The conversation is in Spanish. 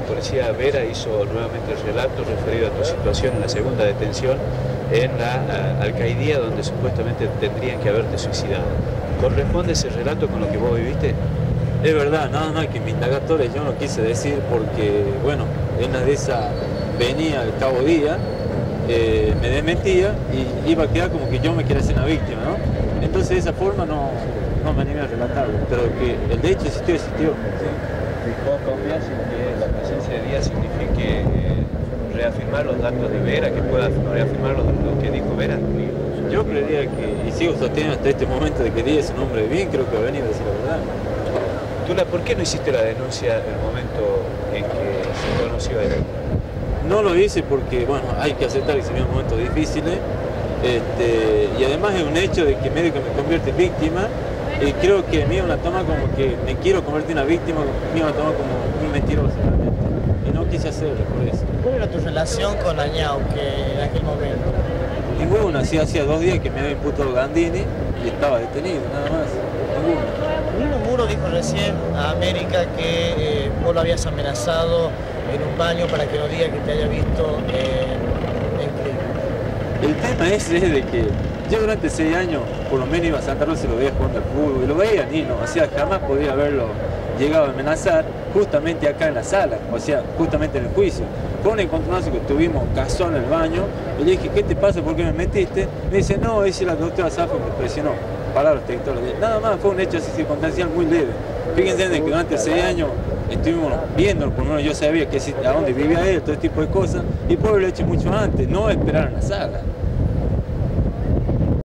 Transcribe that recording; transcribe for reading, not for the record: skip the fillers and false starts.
policía Vera hizo nuevamente el relato referido a tu situación en la segunda detención en la alcaidía donde supuestamente tendrían que haberte suicidado. ¿Corresponde ese relato con lo que vos viviste? Es verdad, nada más que en mi indagatoria yo no quise decir porque, bueno, en una de esas venía al cabo día, me desmentía y iba a quedar como que yo me quería hacer una víctima, ¿no? Entonces de esa forma no me animé a relatarlo, pero que el hecho existió. ¿Sí? ¿Vos confías en que la presencia de Díaz signifique reafirmar los datos de Vera, que pueda reafirmar lo que dijo Vera? Yo creería que, y sigo sosteniendo hasta este momento, de que Díaz es un hombre de bien, creo que va a venir a decir la verdad. Tula, ¿por qué no hiciste la denuncia en el momento en que se conoció a él? No lo hice porque, bueno, hay que aceptar que se vienen momentos difíciles, y además es un hecho de que medio que me convierte en víctima, y creo que me iban a tomar como que me quiero convertir en una víctima, me iban a tomar como un mentiroso realmente, y no quise hacerlo por eso. ¿Cuál era tu relación con Añauque en aquel momento? Ninguna, sí, hacía 2 días que me había imputado Gandini y estaba detenido, nada más, ninguno. Nino Muro dijo recién a América que vos lo habías amenazado en un baño para que no diga que te haya visto en crimen. El tema es de que yo durante 6 años, por lo menos iba a Santa Rosa y lo veía jugando al fútbol, y lo veía Nino, o sea, jamás podía haberlo llegado a amenazar justamente acá en la sala, o sea, justamente en el juicio. Fue un encontronazo que tuvimos casual en el baño, y le dije, ¿qué te pasa? ¿Por qué me metiste? Me dice, no, dice la doctora Zafo me presionó. Palabras textuales. Nada más, fue un hecho así circunstancial muy leve. Fíjense que durante 6 años estuvimos viendo, por lo menos yo sabía que a dónde vivía él, todo este tipo de cosas, y por haberlo hecho mucho antes, no esperar en la sala.